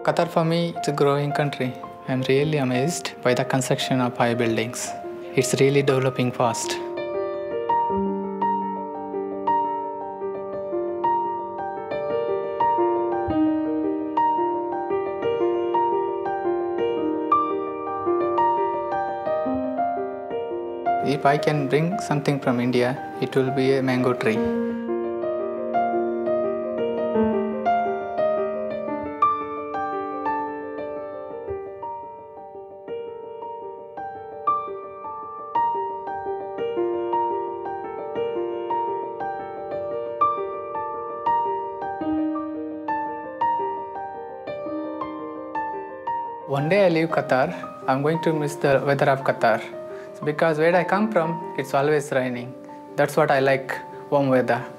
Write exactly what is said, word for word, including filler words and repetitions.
Qatar for me, it's a growing country. I'm really amazed by the construction of high buildings. It's really developing fast. If I can bring something from India, it will be a mango tree. One day I leave Qatar, I'm going to miss the weather of Qatar. Because where I come from, it's always raining. That's what I like, warm weather.